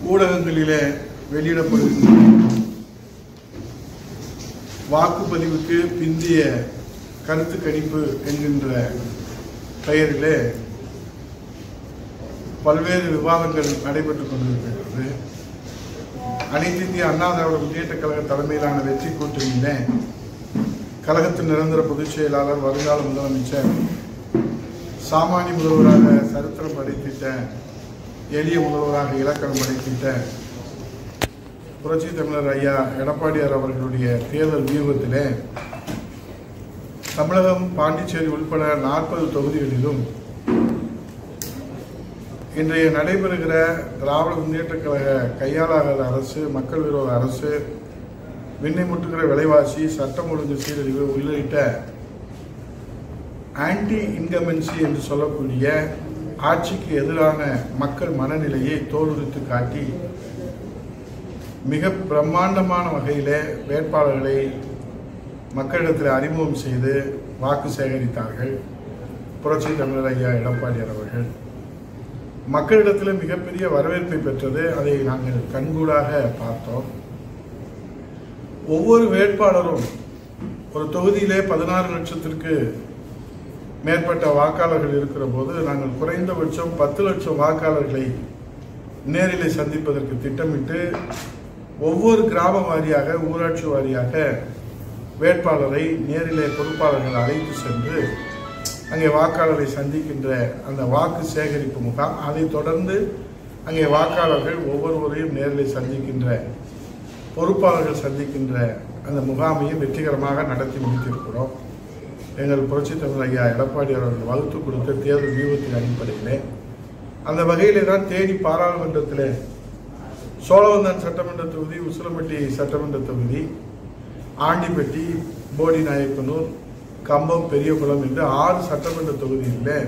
ஊடகங்களிலே வெளியிடப்படுகின்ற வாக்குப்பதிவுக்கு பிந்திய கருத்து கணிப்பு என்கின்ற பெயரிலே பல்வேறு விவாதங்கள் நடைபெற்றுக் கொண்டிருக்கிறது. அனைத்து இந்திய அண்ணா திராவிட முன்னேற்ற கழக தலைமையிலான வெற்றி கூட்டணியிலே கழகத்தின் நிரந்தர பொதுச் செயலாளர், வருங்கால முதலமைச்சர், சாமானிய முதல்வராக சரித்திரம் படைத்திட்ட, எளிய முதல்வராக இலக்கணம் படைத்திட்ட புரட்சி தமிழர் ஐயா எடப்பாடியார் அவர்களுடைய தேர்தல் வியூகத்திலே தமிழகம், பாண்டிச்சேரி உட்பட 40 தொகுதிகளிலும் இன்றைய நடைபெறுகிற திராவிட முன்னேற்ற கழக கையாளாத அரசு, மக்கள் விரோத அரசு, விண்ணை முட்டுகிற விலைவாசி, சட்டம் ஒழுங்கு சீரழிவு உள்ளிட்ட ஆன்டி இன்கம்பன்சி என்று சொல்லக்கூடிய ஆட்சிக்கு எதிரான மக்கள் மனநிலையை தோலுரித்து காட்டி மிக பிரம்மாண்டமான வகையிலே வேட்பாளர்களை மக்களிடத்தில் அறிமுகம் செய்து வாக்கு சேகரித்தார்கள் புரட்சி தமிழர் ஐயா எடப்பாடியார் அவர்கள். மக்களிடத்தில் மிகப்பெரிய வரவேற்பை பெற்றது. அதை நாங்கள் கண்கூடாக பார்த்தோம். ஒவ்வொரு வேட்பாளரும் ஒரு தொகுதியிலே 16 லட்சத்திற்கு மேற்பட்ட வாக்காளர்கள் இருக்கிற போது நாங்கள் குறைந்தபட்சம் 10 லட்சம் வாக்காளர்களை நேரிலே சந்திப்பதற்கு திட்டமிட்டு ஒவ்வொரு கிராம வாரியாக, ஊராட்சி வாரியாக வேட்பாளரை நேரிலே பொறுப்பாளர்கள் அழைத்து சென்று அங்கே வாக்காளரை சந்திக்கின்ற அந்த வாக்கு சேகரிப்பு முகாம், அதைத் தொடர்ந்து அங்கே வாக்காளர்கள் ஒவ்வொருவரையும் நேரில் சந்திக்கின்ற, பொறுப்பாளர்கள் சந்திக்கின்ற அந்த முகாமையும் வெற்றிகரமாக நடத்தி முடித்திருக்கிறோம். எங்கள் புரட்சி தமிழர் ஐயா எடப்பாடியார் அவர்கள் வகுத்து கொடுத்த தேர்தல் வியூகத்தின் அடிப்படையிலே அந்த வகையிலே தான் தேனி பாராளுமன்றத்தில் சோழவந்தான் சட்டமன்ற தொகுதி, உசிலம்பட்டி சட்டமன்ற தொகுதி, ஆண்டிப்பட்டி, போடிநாயக்கனூர், கம்பம், பெரியகுளம் என்று 6 சட்டமன்ற தொகுதிகளில்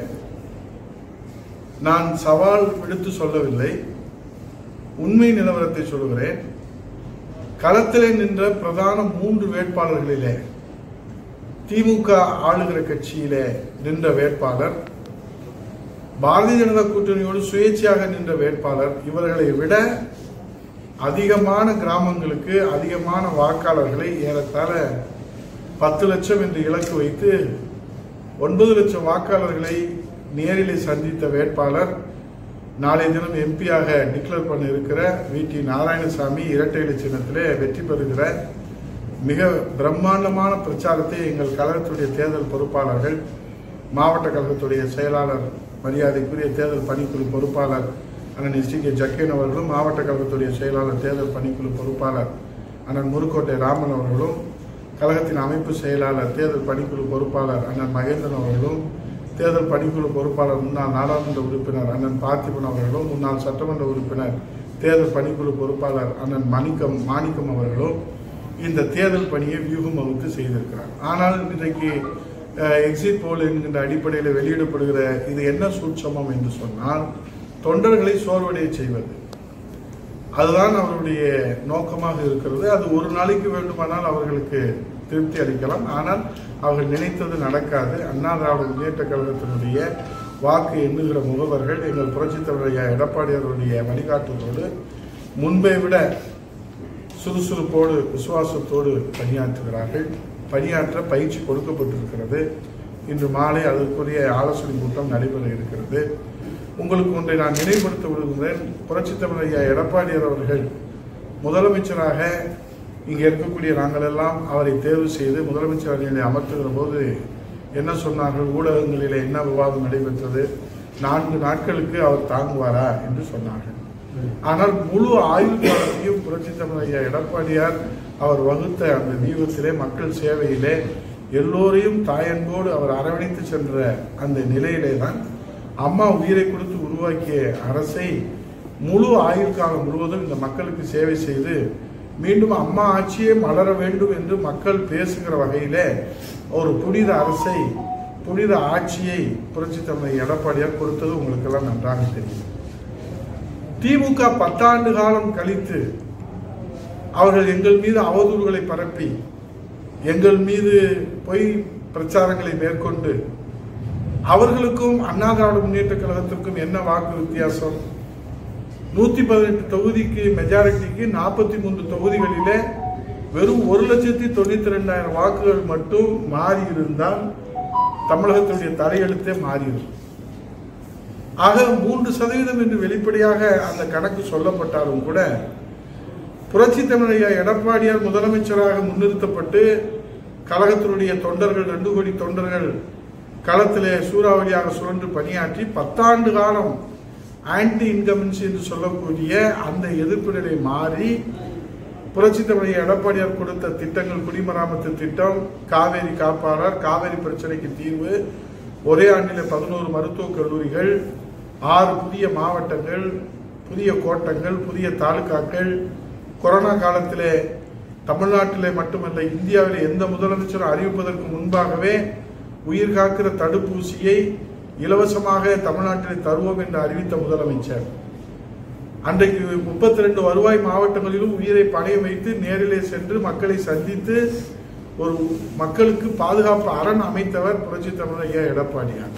நான் சவால் விடுத்து சொல்லவில்லை, உண்மை நிலவரத்தை சொல்கிறேன். களத்திலே நின்ற பிரதான 3 வேட்பாளர்களிலே திமுக ஆளுகிற கட்சியிலே நின்ற வேட்பாளர், பாரதிய ஜனதா கூட்டணியோடு சுயேட்சையாக நின்ற வேட்பாளர், இவர்களை விட அதிகமான கிராமங்களுக்கு அதிகமான வாக்காளர்களை ஏறத்தாழ 10 லட்சம் என்று இலக்கு வைத்து 9 லட்சம் வாக்காளர்களை நேரிலே சந்தித்த வேட்பாளர், நாளைய தினம் எம்பியாக டிக்ளேர் பண்ண இருக்கிற வி.டி. நாராயணசாமி இரட்டை இலை சின்னத்திலே வெற்றி பெறுகிற மிக பிரம்மாண்டமான பிரச்சாரத்தை எங்கள் கழகத்துடைய தேர்தல் பொறுப்பாளர்கள், மாவட்ட கழகத்துடைய செயலாளர், மரியாதைக்குரிய தேர்தல் பணிக்குழு பொறுப்பாளர் அண்ணன் எஸ்.டி.கே. ஜக்கேன் அவர்களும், மாவட்ட கழகத்துடைய செயலாளர், தேர்தல் பணிக்குழு பொறுப்பாளர் அண்ணன் முருக்கோட்டை ராமன் அவர்களும், கழகத்தின் அமைப்பு செயலாளர், தேர்தல் பணிக்குழு பொறுப்பாளர் அண்ணன் மகேந்திரன் அவர்களும், தேர்தல் பணிக்குழு பொறுப்பாளர் முன்னாள் நாடாளுமன்ற உறுப்பினர் அண்ணன் பார்த்திபன் அவர்களும், முன்னாள் சட்டமன்ற உறுப்பினர், தேர்தல் பணிக்குழு பொறுப்பாளர் அண்ணன் மாணிக்கம் அவர்களும் இந்த தேர்தல் பணியை வியூகம் வகுத்து செய்திருக்கிறார். ஆனால் இன்றைக்கு எக்ஸிட் போல் என்கின்ற அடிப்படையில் வெளியிடப்படுகிற இது என்ன சூட்சமம் என்று சொன்னால், தொண்டர்களை சோர்வடைய செய்வது, அதுதான் அவருடைய நோக்கமாக இருக்கிறது. அது ஒரு நாளைக்கு வேண்டுமானால் அவர்களுக்கு திருப்தி அளிக்கலாம், ஆனால் அவர்கள் நினைத்தது நடக்காது. அண்ணா திராவிட முன்னேற்ற கழகத்தினுடைய வாக்கு எண்ணுகிற முகவர்கள் எங்கள் புரட்சி தமிழர் எடப்பாடியாருடைய வழிகாட்டுதலோடு முன்பை விட சுறுசுறுப்போடு, விசுவாசத்தோடு பணியாற்றுகிறார்கள். பணியாற்ற பயிற்சி கொடுக்கப்பட்டிருக்கிறது. இன்று மாலை அதற்குரிய ஆலோசனை கூட்டம் நடைபெற இருக்கிறது. உங்களுக்கு ஒன்றை நான் நினைவுபடுத்த விடுகிறேன். புரட்சி தமிழர் ஐயா எடப்பாடியார் அவர்கள் முதலமைச்சராக இங்கே இருக்கக்கூடிய நாங்கள் எல்லாம் அவரை தேர்வு செய்து முதலமைச்சர் அணியிலே அமர்த்துகிற போது என்ன சொன்னார்கள்? ஊடகங்களிலே என்ன விவாதம் நடைபெற்றது? 4 நாட்களுக்கு அவர் தாங்குவாரா என்று சொன்னார்கள். ஆனால் முழு ஆயுள் காலத்தையும் புரட்சி தமிழர் ஐயா எடப்பாடியார் அவர் வகுத்த அந்த வியூகத்திலே, மக்கள் சேவையிலே, எல்லோரையும் தாயன்போடு அவர் அரவணைத்து சென்ற அந்த நிலையிலே தான் அம்மா உயிரை கொடுத்து உருவாக்கிய அரசை முழு ஆயுள் காலம் முழுவதும் இந்த மக்களுக்கு சேவை செய்து மீண்டும் அம்மா ஆட்சியே மலர வேண்டும் என்று மக்கள் பேசுகிற வகையிலே ஒரு புனித அரசை, புனித ஆட்சியை புரட்சி தமிழர் எடப்பாடியார் கொடுத்தது உங்களுக்கு எல்லாம் நன்றாக தெரியும். திமுக 10 ஆண்டு காலம் கழித்து அவர்கள் எங்கள் மீது அவதூறுகளை பரப்பி, எங்கள் மீது பொய் பிரச்சாரங்களை மேற்கொண்டு அவர்களுக்கும் அண்ணா திராவிட முன்னேற்ற கழகத்திற்கும் என்ன வாக்கு வித்தியாசம்? 118 தொகுதிக்கு மெஜாரிட்டிக்கு 43 தொகுதிகளிலே வெறும் 1,92,000 வாக்குகள் மட்டும் மாறி இருந்தால் தமிழகத்துடைய தலையெழுத்தே மாறிடும். ஆக 3% என்று வெளிப்படையாக அந்த கணக்கு சொல்லப்பட்டாலும் கூட புரட்சி தமிழர் எடப்பாடியார் முதலமைச்சராக முன்னிறுத்தப்பட்டு கழகத்தினுடைய தொண்டர்கள் 2 கோடி தொண்டர்கள் களத்திலே சூறாவளியாக சுழன்று பணியாற்றி 10 ஆண்டு காலம் ஆன்டி இன்கம்பன்சி என்று சொல்லக்கூடிய அந்த எதிர்ப்பு நிலை மாறி புரட்சி தமிழர் எடப்பாடியார் கொடுத்த திட்டங்கள், குடிமராமத்து திட்டம், காவேரி காப்பாளர், காவேரி பிரச்சனைக்கு தீர்வு, ஒரே ஆண்டிலே 11 மருத்துவக் கல்லூரிகள், 6 புதிய மாவட்டங்கள், புதிய கோட்டங்கள், புதிய தாலுகாக்கள், கொரோனா காலத்திலே தமிழ்நாட்டிலே மட்டுமல்ல இந்தியாவிலே எந்த முதலமைச்சரும் அறிவிப்பதற்கு முன்பாகவே உயிர் காக்கிற தடுப்பூசியை இலவசமாக தமிழ்நாட்டிலே தருவோம் என்று அறிவித்த முதலமைச்சர் அன்றைக்கு 32 வருவாய் மாவட்டங்களிலும் உயிரை பணையம் வைத்து நேரிலே சென்று மக்களை சந்தித்து ஒரு மக்களுக்கு பாதுகாப்பு அரண் அமைத்தவர் புரட்சி தமிழர் எடப்பாடியார்.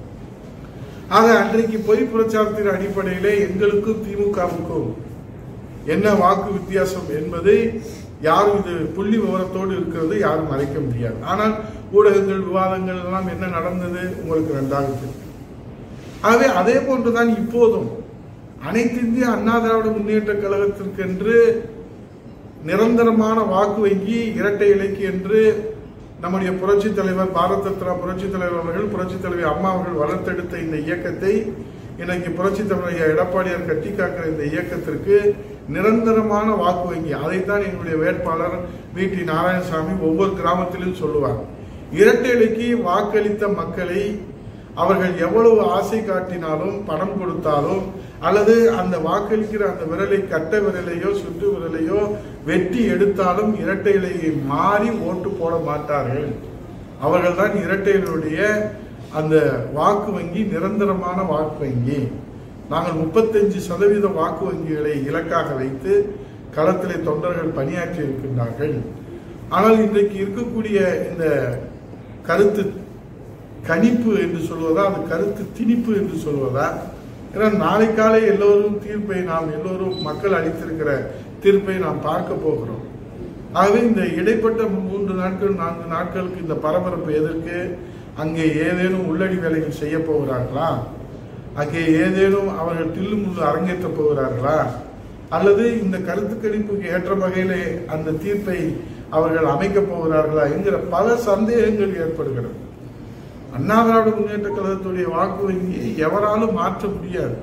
ஆக அன்றைக்கு பொய் பிரச்சாரத்தின் அடிப்படையிலே எங்களுக்கும் திமுகவுக்கும் என்ன வாக்கு வித்தியாசம் என்பதை யாரும் இது புள்ளி விவரத்தோடு இருக்கிறது யாரும் மறைக்க முடியாது. ஆனால் ஊடகங்கள் விவாதங்கள் எல்லாம் என்ன நடந்தது உங்களுக்கு நன்றாக தெரியும். ஆகவே அதே போன்றுதான் இப்போதும் அனைத்து இந்திய அண்ணா திராவிட முன்னேற்ற கழகத்திற்கென்று நிரந்தரமான வாக்கு வங்கி இரட்டை இலைக்கு என்று நம்முடைய புரட்சி தலைவர் பாரத ரத்னா புரட்சி தலைவர் அவர்கள், புரட்சி தலைவர் அம்மா அவர்கள் வளர்த்தெடுத்த இந்த இயக்கத்தை இன்னைக்கு புரட்சி தமிழர் எடப்பாடியார் கட்டி காக்கிற இந்த இயக்கத்திற்கு நிரந்தரமான வாக்கு வங்கி, அதைத்தான் எங்களுடைய வேட்பாளர் வி.டி. நாராயணசாமி ஒவ்வொரு கிராமத்திலும் சொல்லுவார். இரட்டை இலைக்கு வாக்களித்த மக்களை அவர்கள் எவ்வளவு ஆசை காட்டினாலும், பணம் கொடுத்தாலும், அல்லது அந்த வாக்களிக்கிற அந்த விரலை கட்ட விரலையோ சுட்டு விரலையோ வெட்டி எடுத்தாலும் இரட்டை இலையை மாறி ஓட்டு போட மாட்டார்கள். அவர்கள் தான் இரட்டை இலையுடைய அந்த வாக்கு வங்கி நிரந்தரமான வாக்கு வங்கி. நாங்கள் 35% வாக்கு வங்கிகளை இலக்காக வைத்து களத்திலே தொண்டர்கள் பணியாற்றி இருக்கின்றார்கள். ஆனால் இன்றைக்கு இருக்கக்கூடிய இந்த கருத்து கணிப்பு என்று சொல்வதா, அது கருத்து திணிப்பு என்று சொல்வதா? ஏன்னா நாளை காலை எல்லோரும் தீர்ப்பை நாம் எல்லோரும் மக்கள் அளித்திருக்கிற தீர்ப்பை நாம் பார்க்க போகிறோம். ஆகவே இந்த இடைப்பட்ட 3 நாட்கள் 4 நாட்களுக்கு இந்த பரபரப்பு எதற்கு? அங்கே ஏதேனும் உள்ளடி வேலைகள் செய்ய போகிறார்களா? அங்கே ஏதேனும் அவர்கள் தில்லு முள்ளு அரங்கேற்ற போகிறார்களா? அல்லது இந்த கருத்து கணிப்புக்கு ஏற்ற வகையிலே அந்த தீர்ப்பை அவர்கள் அமைக்கப் போகிறார்களா என்கிற பல சந்தேகங்கள் ஏற்படுகிறது. அண்ணா திராவிட முன்னேற்ற கழகத்துடைய வாக்கு வங்கியை எவராலும் மாற்ற முடியாது.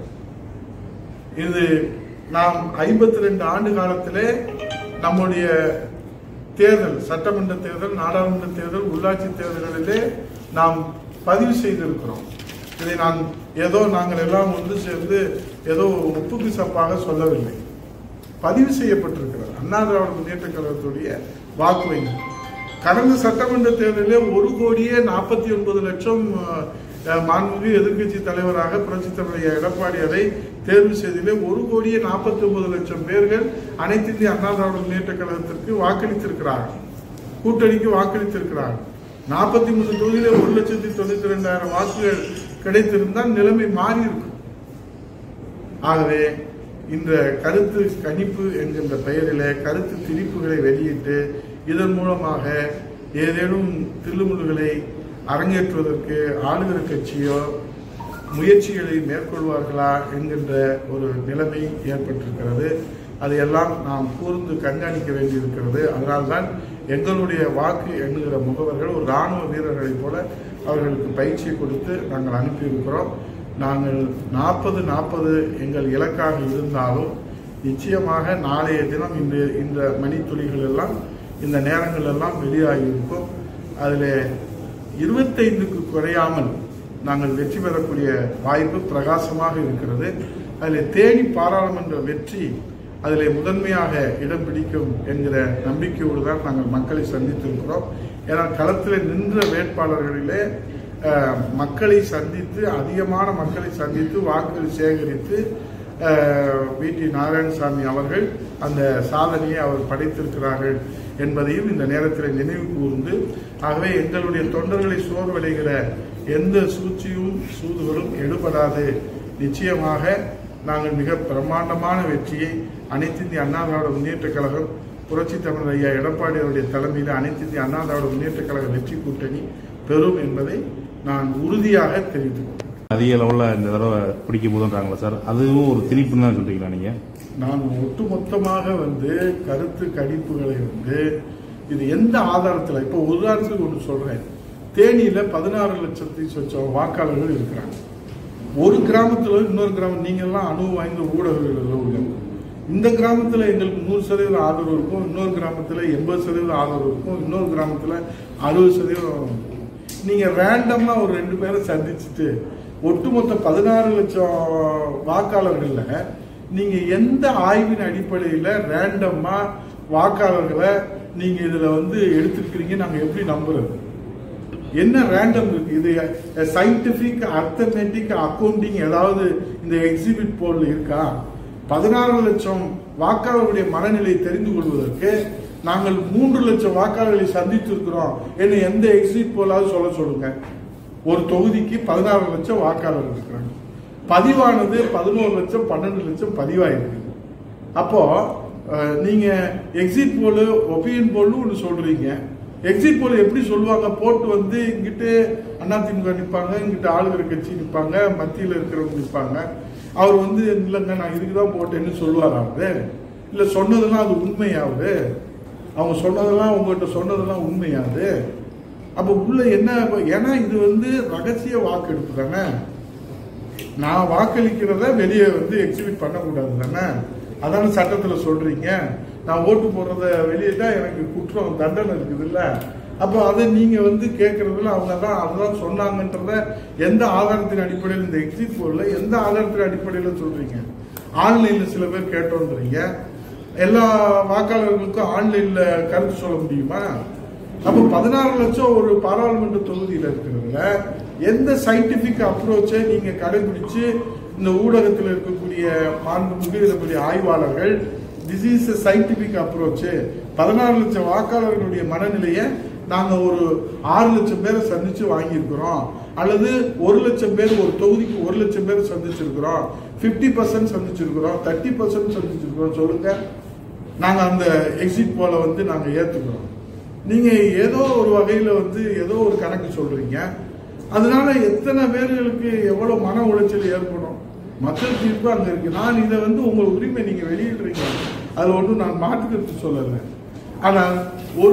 இது நாம் 52 ஆண்டு காலத்திலே நம்முடைய தேர்தல், சட்டமன்ற தேர்தல், நாடாளுமன்ற தேர்தல், உள்ளாட்சி தேர்தல்களிலே நாம் பதிவு செய்திருக்கிறோம். இதை நாங்கள் எல்லாம் ஒன்று சேர்ந்து ஏதோ ஒப்புக்கு சப்பாக சொல்லவில்லை, பதிவு செய்யப்பட்டிருக்கிறது. அண்ணா திராவிட முன்னேற்ற கழகத்துடைய வாக்கு வங்கி கடந்த சட்டமன்ற தேர்தலில் 1,49,00,000 மாண்புமிகு எதிர்கட்சி தலைவராக புரட்சி தலைவர் எடப்பாடியாரை தேர்வு செய்ததிலே 1,49,00,000 பேர்கள் அனைத்து இந்திய அண்ணா திராவிட முன்னேற்ற கழகத்திற்கு வாக்களித்திருக்கிறார்கள், கூட்டணிக்கு வாக்களித்திருக்கிறார்கள். 43 தொகுதியிலே 1,92,000 வாக்குகள் கிடைத்திருந்தால் நிலைமை மாறி இருக்கும். ஆகவே இந்த கருத்து கணிப்பு என்கின்ற பெயரிலே கருத்து திணிப்புகளை வெளியிட்டு இதன் மூலமாக ஏதேனும் தில்லுமுல்லுகளை அரங்கேற்றுவதற்கு ஆளுகிற கட்சியோ முயற்சிகளை மேற்கொள்வார்களா என்கின்ற ஒரு நிலைமை ஏற்பட்டிருக்கிறது. அதையெல்லாம் நாம் கூர்ந்து கண்காணிக்க வேண்டியிருக்கிறது. அதனால்தான் எங்களுடைய வாக்கு எண்ணுகிற முகவர்கள் ஒரு இராணுவ வீரர்களைப் போல அவர்களுக்கு பயிற்சியை கொடுத்து நாங்கள் அனுப்பியிருக்கிறோம். நாங்கள் 40-40 எங்கள் இலக்காக இருந்தாலும் நிச்சயமாக நாளைய தினம் இந்த மணித்துளிகள் எல்லாம் இந்த நேரங்கள் எல்லாம் வெளியாகியிருக்கும். அதில் 25க்கு குறையாமல் நாங்கள் வெற்றி பெறக்கூடிய வாய்ப்பு பிரகாசமாக இருக்கிறது. அதில் தேனி பாராளுமன்ற வெற்றி அதில் முதன்மையாக இடம் பிடிக்கும் என்கிற நம்பிக்கையோடு தான் நாங்கள் மக்களை சந்தித்திருக்கிறோம். ஏன்னா களத்தில் நின்ற வேட்பாளர்களிலே மக்களை சந்தித்து, அதிகமான மக்களை சந்தித்து வாக்குகள் சேகரித்து வி.டி. நாராயணசாமி அவர்கள் அந்த சாதனையை அவர் படைத்திருக்கிறார்கள் என்பதையும் இந்த நேரத்தில் நினைவு கூர்ந்து, ஆகவே எங்களுடைய தொண்டர்களை சோர்வடைகிற எந்த சூழ்ச்சியும் சூதுகளும் எடுபடாது. நிச்சயமாக நாங்கள் மிக பிரமாண்டமான வெற்றியை அனைத்து இந்திய அண்ணா திராவிட முன்னேற்ற கழகம் புரட்சி தமிழர் ஐயா எடப்பாடி அவருடைய தலைமையில் அனைத்து இந்திய அண்ணா திராவிட முன்னேற்ற கழக வெற்றி கூட்டணி பெறும் என்பதை நான் உறுதியாக தெரிவித்துக் கொள்கிறேன். அதிக லெவலில் இந்த தடவை பிடிக்க போதுன்றாங்களா சார்? அதுவும் ஒரு திணிப்புன்னு தான் சொல்றீங்களா நீங்க? நான் ஒட்டுமொத்தமாக கருத்து கணிப்புகளை இது எந்த ஆதாரத்தில், இப்போ உதாரணத்துக்கு ஒன்று சொல்றேன். தேனியில 16 லட்சத்தி சொச்சம் வாக்காளர்கள் இருக்கிறாங்க. ஒரு கிராமத்தில் இன்னொரு கிராமம், நீங்கள்லாம் அனுபவம் வாய்ந்த ஊடகங்கள் உள்ள இந்த கிராமத்தில் எங்களுக்கு 100% ஆதரவு இருக்கும், இன்னொரு கிராமத்தில் 80% ஆதரவு இருக்கும், இன்னொரு கிராமத்தில் 60%. நீங்க ரேண்டமா ஒரு 2 பேரை சந்திச்சுட்டு ஒட்டுமொத்த 16 லட்சம் வாக்காளர்கள்ல நீங்க எந்த ஆய்வின் அடிப்படையில் ரேண்டமா வாக்காளர்களை நீங்க இதுல எடுத்திருக்கிறீங்க? நாங்க எப்படி நம்புறது? என்ன ரேண்டம் இருக்கு? இது சயின்டிபிக் அர்த்தமெட்டிக் அக்கௌண்டிங் ஏதாவது இந்த எக்ஸிபிட் போல் இருக்கா? 16 லட்சம் வாக்காளர்களுடைய மனநிலையை தெரிந்து கொள்வதற்கு நாங்கள் 3 லட்சம் வாக்காளர்களை சந்தித்திருக்கிறோம் என்ன எந்த எக்ஸிட் போலாவது சொல்லுங்க. ஒரு தொகுதிக்கு 16 லட்சம் வாக்காளர்கள் இருக்கிறாங்க. பதிவானது 11 லட்சம் 12 லட்சம் பதிவாயிருக்கு. அப்போ நீங்க எக்ஸிட் போல் ஒப்பீனியன் போல்னு ஒன்று சொல்றீங்க. எக்ஸிட் போல் எப்படி சொல்லுவாங்க? போட்டு இங்கிட்டு அதிமுக நிற்பாங்க, இங்கிட்ட ஆளுகிற கட்சி நிற்பாங்க, மத்தியில் இருக்கிறவங்க நிற்பாங்க. அவர் இல்லைங்க நான் இதுக்குதான் போட்டேன்னு சொல்லுவார். அவரு இல்ல சொன்னதெல்லாம் அது உண்மையாவது? அவங்க சொன்னதெல்லாம் உங்ககிட்ட சொன்னதெல்லாம் உண்மையாது? அப்ப உள்ள என்ன? ஏன்னா இது ரகசிய வாக்கெடுப்பு தானே. நான் வாக்களிக்கிறத வெளியே எக்ஸிபிட் பண்ணக்கூடாது தானே. அதான சட்டத்துல சொல்றீங்க. நான் ஓட்டு போடுறத வெளியிட்டா எனக்கு குற்றம் தண்டனை இருக்குது இல்ல. அப்போ அதை நீங்க கேட்கறதுல அவங்க தான் அதுதான் சொன்னாங்கன்றத எந்த ஆதாரத்தின் அடிப்படையில், இந்த எக்ஸிட் போல்ல எந்த ஆதாரத்தின் அடிப்படையில் சொல்றீங்க? ஆன்லைன்ல சில பேர் கேட்டோன்றீங்க. எல்லா வாக்காளர்களுக்கும் ஆன்லைன்ல கருத்து சொல்ல முடியுமா? அப்ப 16 லட்சம் ஒரு பாராளுமன்ற தொகுதியில் இருக்கிறதுல எந்த சயின்டிபிக் அப்ரோச்சை நீங்க கடைபிடிச்சு இந்த ஊடகத்தில் இருக்கக்கூடிய மாண்புமிகு இருக்கக்கூடிய ஆய்வாளர்கள் திஸ் இஸ் சயின்டிபிக் அப்ரோச் 16 லட்சம் வாக்காளர்களுடைய மனநிலையை நாங்க ஒரு 6 லட்சம் பேரை சந்திச்சு வாங்கியிருக்கிறோம், அல்லது 1 லட்சம் பேர் ஒரு தொகுதிக்கு 1 லட்சம் பேர் சந்திச்சிருக்கிறோம், 50% சந்திச்சிருக்கிறோம், 30% சந்திச்சிருக்கிறோம் சொல்லுங்க. நாங்க அந்த எக்ஸிட் போல நாங்க ஏத்துக்கிறோம். நீங்க ஏதோ ஒரு வகையில ஏதோ ஒரு கணக்கு சொல்றீங்க. அதனால எத்தனை பேர்களுக்கு எவ்வளவு மன உளைச்சல் ஏற்படும்? மக்கள் தீர்ப்பு அங்க இருக்கு. நான் இதை உங்க உரிமை நீங்க வெளியிடுறீங்க, அதுல ஒன்றும் நான் மாற்றுக்கருத்து சொல்லல. ஆனால் ஒரு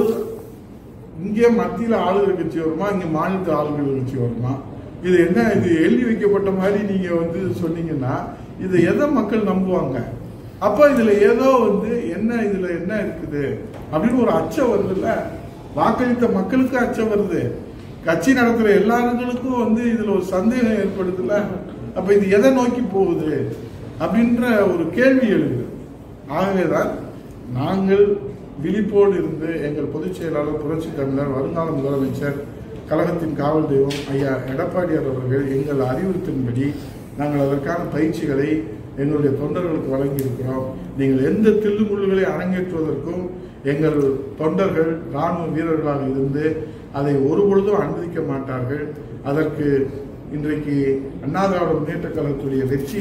இங்கே மத்தியில் ஆளுகிற கட்சி வருமா, இங்க மாநிலத்து ஆளுகிற கட்சி வருமா? இது என்ன? இது எழுதி வைக்கப்பட்ட மாதிரி நீங்க சொன்னீங்கன்னா இதை எதை மக்கள் நம்புவாங்க? அப்ப இதுல ஏதோ என்ன இதுல என்ன இருக்குது அப்படின்னு ஒரு அச்சம் வருது இல்ல. வாக்களித்த மக்களுக்கு அச்சம் வருது, கட்சி நடத்துற எல்லாருக்கும் இதுல ஒரு சந்தேகம் ஏற்படுது இல்ல. அப்ப இது எதை நோக்கி போகுது அப்படின்ற ஒரு கேள்வி எழுது. ஆகவேதான் நாங்கள் விழிப்போடு இருந்து எங்கள் பொதுச் செயலாளர் புரட்சி தமிழர் வருங்கால முதலமைச்சர் கழகத்தின் காவல் தெய்வம் ஐயா எடப்பாடியார் அவர்கள் எங்கள் அறிவுறுத்தின்படி நாங்கள் அதற்கான பயிற்சிகளை எங்களுடைய தொண்டர்களுக்கு வழங்கி இருக்கிறோம். நீங்கள் எந்த தில்லுமுள்ளுகளை அரங்கேற்றுவதற்கும் எங்கள் தொண்டர்கள் ராணுவ வீரர்களாக இருந்து அதை ஒருபொழுதும் அனுமதிக்க மாட்டார்கள். அதற்கு இன்றைக்கு அண்ணா திராவிட முன்னேற்ற கழகத்துடைய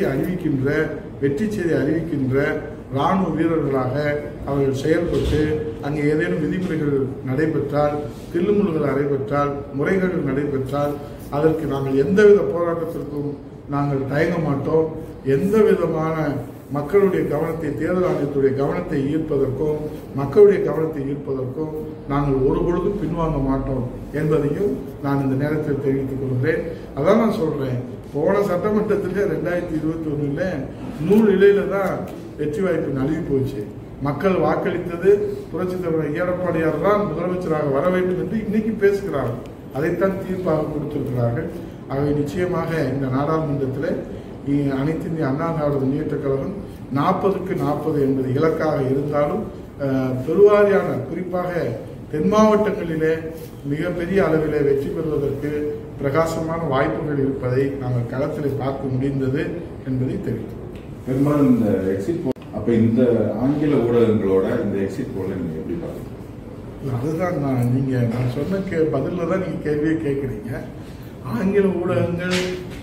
வெற்றி செய்தி அறிவிக்கின்ற ராணுவ வீரர்களாக அவர்கள் செயல்பட்டு அங்கே ஏதேனும் விதிமுறைகள் நடைபெற்றால், தில்லுமுள்ளுகள் நடைபெற்றால், முறைகேடுகள் நடைபெற்றால் அதற்கு நாங்கள் எந்தவித போராட்டத்திற்கும் நாங்கள் தயங்க மாட்டோம். எந்த விதமான மக்களுடைய கவனத்தை, தேர்தல் ஆணையத்துடைய கவனத்தை ஈர்ப்பதற்கும் மக்களுடைய கவனத்தை ஈர்ப்பதற்கும் நாங்கள் ஒருபொழுதும் பின்வாங்க மாட்டோம் என்பதையும் நான் இந்த நேரத்தில் தெரிவித்துக் கொள்கிறேன். அதான் நான் சொல்றேன், போன சட்டமன்றத்தில் 2021 100 இலையில தான் வெற்றி வாய்ப்பு நழுவி போச்சு. மக்கள் வாக்களித்தது புரட்சி தலைவர் எடப்பாடியார் தான் முதலமைச்சராக வர வேண்டும் என்று இன்னைக்கு பேசுகிறார்கள். அதைத்தான் தீர்ப்பாக கொடுத்திருக்கிறார்கள். ஆகவே நிச்சயமாக இந்த நாடாளுமன்றத்தில் அனைத்து இந்திய அண்ணா திராவிட முன்னேற்ற கழகம் 40க்கு 40 என்பது இலக்காக இருந்தாலும் பெருவாரியான குறிப்பாக தென் மாவட்டங்களிலே மிகப்பெரிய அளவிலே வெற்றி பெறுவதற்கு பிரகாசமான வாய்ப்புகள் இருப்பதை நாங்கள் களத்தில் பார்க்க முடிந்தது என்பதை தெரிவித்தோம். பெரும்பாலும் இந்த எக்ஸிட் போல் அப்ப இந்த ஆங்கில ஊடகங்களோட இந்த எக்ஸிட் போல நீங்க எப்படி பாருங்க? அதுதான் நான் சொன்ன பதில தான் நீங்க கேள்வியை கேட்குறீங்க. ஆங்கில ஊடகங்கள்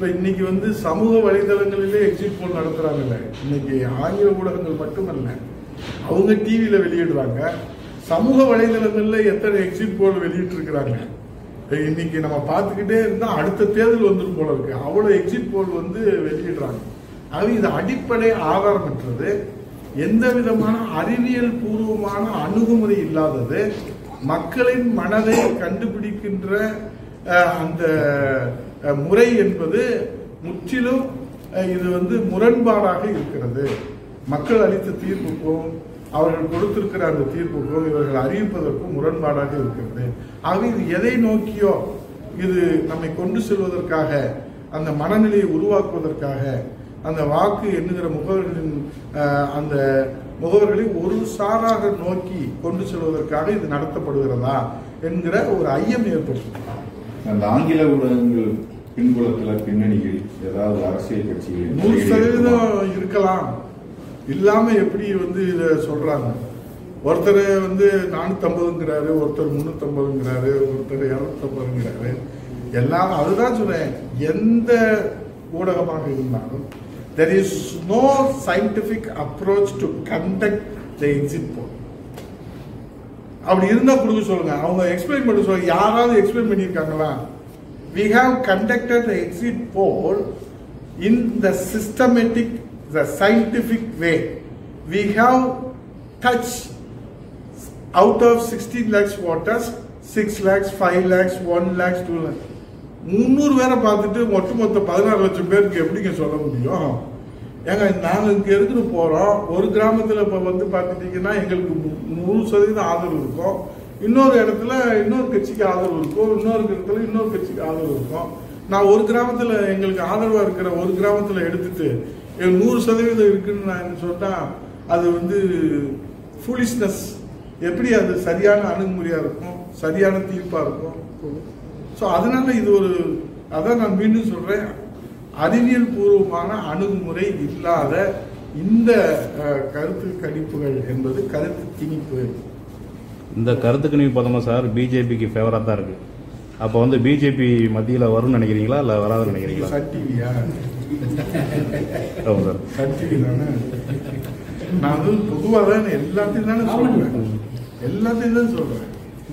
இப்ப இன்னைக்கு வந்து சமூக வலைதளங்களிலே எக்ஸிட் போல் நடத்துறாங்கல்ல. இன்னைக்கு ஆங்கில ஊடகங்கள் மட்டுமல்ல, அவங்க டிவியில வெளியிடுறாங்க. சமூக வலைதளங்கள்ல எத்தனை எக்ஸிட் போல் வெளியிட்டு இருக்கிறாங்க. இன்னைக்கு நம்ம பார்த்துக்கிட்டே இருந்தா அடுத்த தேர்தல் வந்துடும் போல இருக்கு. அவ்வளவு எக்ஸிட் போல் வந்து வெளியிடுறாங்க. அது இது அடிப்படை ஆதாரமற்றது, எந்த விதமான அறிவியல் பூர்வமான அணுகுமுறை இல்லாதது, மக்களின் மனதை கண்டுபிடிக்கின்ற அந்த முறை என்பது முற்றிலும் இது வந்து முரண்பாடாக இருக்கிறது. மக்கள் அளித்த தீர்ப்புக்கும் அவர்கள் கொடுத்திருக்கிற அந்த தீர்ப்புக்கும் இவர்கள் அறிவிப்பதற்கும் முரண்பாடாக இருக்கிறது. ஆகவே இது எதை நோக்கியோ இது நம்மை கொண்டு செல்வதற்காக, அந்த மனநிலையை உருவாக்குவதற்காக, அந்த வாக்கு எண்ணுகிற முகவர்களின் அந்த முகவர்களை ஒரு சாராக நோக்கி கொண்டு செல்வதற்காக இது நடத்தப்படுகிறதா என்கிற ஒரு ஐயம் ஏற்படுத்தும். அந்த ஆங்கில ஊடகங்கள் பின்புலத்துல பின்னணியில் ஏதாவது அரசியல் கட்சிகள் 100% இருக்கலாம். இல்லாம எப்படி வந்து இத சொல்றாங்க? ஒருத்தர் வந்து 450ங்கிறாரு, ஒருத்தர் 350ங்கிறாரு, ஒருத்தர் 250ங்கிறாரு. எல்லாம் அதுதான் சொல்றேன். எந்த ஊடகமாக இருந்தாலும் there is no scientific approach to conduct the exit poll. அப்படி இருந்தா கொடுக்க சொல்லுங்க, அவங்க எக்ஸ்பிளைன் பண்ண சொல்லுங்க. யாராவது எக்ஸ்பிளைன் பண்ணியிருக்காங்களா? We have conducted the exit poll in the systematic, the scientific way. We have touched out of 16 lakhs voters, 6 lakhs, 5 lakhs, 1 lakhs, 2 lakhs. 300 பேரை பார்த்துட்டு ஒட்டுமொத்த 16 லட்சம் பேருக்கு எப்படிங்க சொல்ல முடியும்? ஏங்க, நாங்க இங்க எடுத்துட்டு போறோம். ஒரு கிராமத்துல இப்ப வந்து பாத்துட்டீங்கன்னா எங்களுக்கு 100% ஆதரவு இருக்கும், இன்னொரு இடத்துல இன்னொரு கட்சிக்கு ஆதரவு இருக்கும், இன்னொரு இடத்துல இன்னொரு கட்சிக்கு ஆதரவு இருக்கும். நான் ஒரு கிராமத்துல எங்களுக்கு ஆதரவா இருக்கிற ஒரு கிராமத்துல எடுத்துட்டு 100% இருக்குன்னு நான் சொன்னா அது வந்து ஃபூலிஷ்னஸ். எப்படி அது சரியான அணுகுமுறையா இருக்கும், சரியான தீர்ப்பா இருக்கும்? ஸோ அதனால இது ஒரு, அதான் நான் மீண்டும் சொல்றேன், அறிவியல் பூர்வமான அணுகுமுறை இல்லாத இந்த கருத்து கணிப்புகள் என்பது கருத்து திணிப்பு. இந்த கருத்து கணிப்பு பார்த்தோம்னா சார் பிஜேபிக்கு ஃபேவரா தான் இருக்கு. அப்போ வந்து பிஜேபி மத்தியில் வரும்னு நினைக்கிறீங்களா இல்ல வராதுன்னு நினைக்கிறீங்களா? சன் டிவியா? ஆமாம் சார், சன் டிவி தானே. நான் வந்து பொதுவாக தான் எல்லாத்தையும் தானே சொல்றேன், எல்லாத்தையும் தான் சொல்றேன்.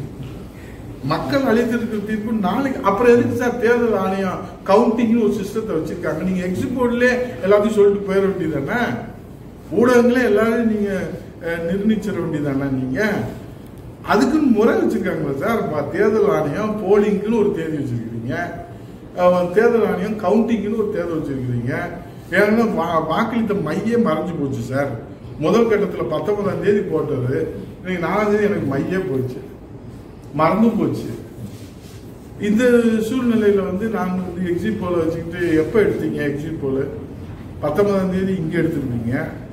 மக்கள் அளித்திருக்கிற தீர்ப்பு நாளைக்கு அப்புறம் எதுக்கு சார் தேர்தல் ஆணையம் கவுண்டிங்னு ஒரு சிஸ்டத்தை வச்சிருக்காங்க? நீங்க எக்ஸிட் போர்டுல எல்லாத்தையும் சொல்லிட்டு போயிட வேண்டியதானே? ஊடகங்களே எல்லாரும் நீங்க நிர்ணயிச்சிட வேண்டியதானே? நீங்க அதுக்குன்னு முறை வச்சிருக்காங்களா சார்? தேர்தல் ஆணையம் போலிங்னு ஒரு தேதி வச்சிருக்கீங்க, தேர்தல் ஆணையம் கவுண்டிங்னு ஒரு தேதி வச்சிருக்கீங்க. ஏன்னா வாக்களித்த மையே மறைஞ்சு போச்சு சார். முதல் கட்டத்தில் 19ஆம் தேதி போட்டது, இன்னைக்கு 4ஆம் தேதி எனக்கு மையே போச்சு, மறந்து போச்சு. இந்த சூழ்நிலையில வந்து நாங்க வந்து எக்ஸிட் போல வச்சுக்கிட்டு எப்ப எடுத்தீங்க? எக்ஸிட் போல 19ஆம் தேதி இங்க எடுத்திருப்பீங்க,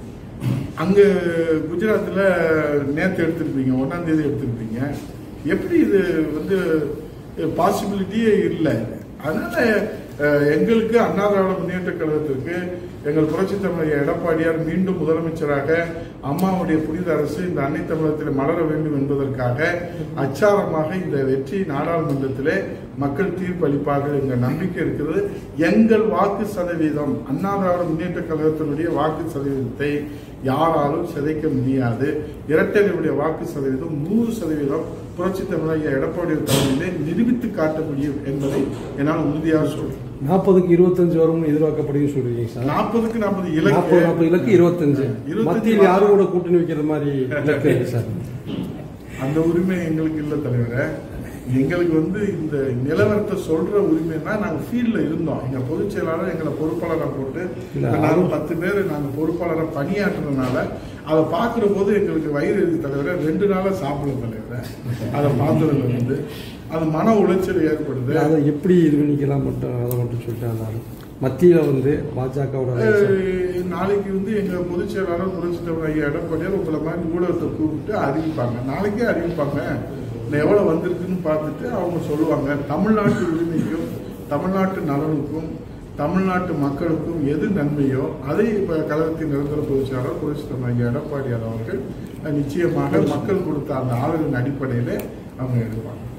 அங்க குஜராத்ல நேற்று எடுத்திருப்பீங்க, 1ஆம் தேதி எடுத்திருப்பீங்க. எப்படி இது வந்து பாசிபிலிட்டியே இல்லை. அதனால எங்களுக்கு அண்ணா திராவிட முன்னேற்ற கழகத்திற்கு எங்கள் புரட்சி தமிழர் எடப்பாடியார் மீண்டும் முதலமைச்சராக அம்மாவுடைய புனித அரசு இந்த அன்னை தமிழகத்தில் மலர வேண்டும் என்பதற்காக அச்சாரமாக இந்த வெற்றி நாடாளுமன்றத்திலே மக்கள் தீர்ப்பு அளிப்பார்கள் என்ற நம்பிக்கை இருக்கிறது. எங்கள் வாக்கு சதவீதம், அண்ணா திராவிட முன்னேற்ற கழகத்தினுடைய வாக்கு சதவீதத்தை யாராலும் சிதைக்க முடியாது. இரட்டைகளுடைய வாக்கு சதவீதம் 100% புரட்சி தமிழக எடப்பாடி தலைமையிலே நிரூபித்து காட்ட முடியும் என்பதை என்னால் உறுதியாக சொல்றேன். 40க்கு 25 வரும் எதிர்பார்க்கப்படுகிறது சொல்றீங்க சார். 40க்கு 40 இலக்கு, 40 இலக்கு 25. மத்தியில் யாரும் கூட கூட்டணி வைக்கிற மாதிரி இலக்கு சார். அந்த உரிமை எங்களுக்கு இல்லை தலைவரே. எங்களுக்கு வந்து இந்த நிலவரத்தை சொல்ற உரிமைன்னா நாங்க ஃபீல்ட்ல இருந்தோம். எங்க பொதுச் செயலாளர் எங்களை பொறுப்பாளராக போட்டு நாங்க 10 பேர் நாங்க பொறுப்பாளராக பணியாற்றுறதுனால அதை பார்க்கிற போது எங்களுக்கு வயிறு எரிஞ்சு தலைவரை 2 நாளா சாப்பிடல தலைவரை. அதை பார்த்ததுல வந்து அது மன உளைச்சல் ஏற்படுது. அதை எப்படி இது பண்ணிக்கலாம் மட்டும் அதை மட்டும் சொல்லிட்டு மத்தியில வந்து பாஜகவோட நாளைக்கு வந்து எங்க பொதுச் செயலாளர் புரட்சி தமிழர் எடப்பாடியார் உங்களை மாதிரி ஊடகத்தை கூப்பிட்டு அறிவிப்பாங்க. நாளைக்கே அறிவிப்பாங்க. எவ்வளவு வந்திருக்குன்னு பார்த்துட்டு அவங்க சொல்லுவாங்க. தமிழ்நாட்டு உரிமைக்கும் தமிழ்நாட்டு நலனுக்கும் தமிழ்நாட்டு மக்களுக்கும் எது நன்மையோ அதை இப்ப கழகத்தின் நிரந்தர பொதுச் செயலாளர் புரட்சி தமிழர் எடப்பாடியார் அவர்கள் நிச்சயமாக மக்கள் கொடுத்த அந்த ஆதரவின் அடிப்படையில அவங்க எடுப்பாங்க.